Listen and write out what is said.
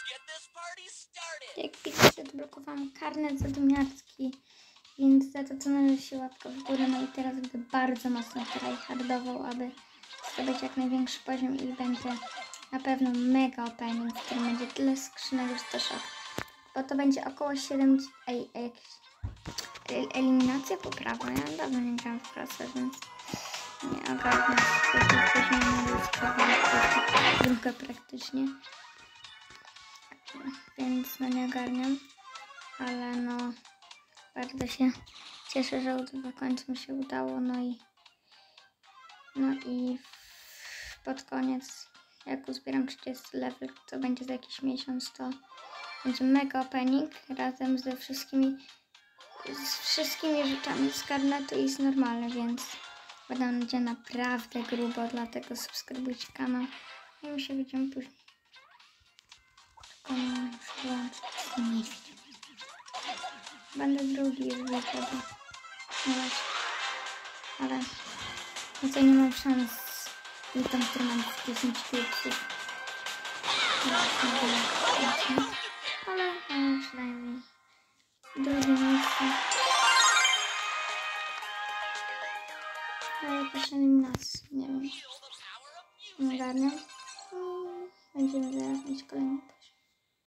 Jak widzicie, odblokowałam karnet zadumiarski, więc za to należy się łapka w górę. No i teraz będę bardzo mocno tryhardował, aby zdobyć jak największy poziom i będzie na pewno mega opening, w którym będzie tyle skrzynek, że to szok. Bo to będzie około 7... eliminacja poprawna. Ja dawno nie grałam w pracę, więc nie ogarnę. Druga praktycznie. Więc no nie ogarniam. Ale no bardzo się cieszę, że w końcu mi się udało. No i pod koniec, jak uzbieram 30 level, to będzie za jakiś miesiąc, to będzie mega opening razem ze wszystkimi rzeczami z karnetu i z normalne, więc będzie naprawdę grubo, dlatego subskrybujcie kanał i my się widzimy później. Tylko muszę wyłączyć niedźwiedź. Będę drugi już wyjdę, no właśnie, ale no to nie mam szans i tam, który mam 10 pieksów. Ale przynajmniej drugie miejsce. Ale jakaś eliminacja, nie wiem. Nie ogarniam. Będziemy zaraz mieć kolejny.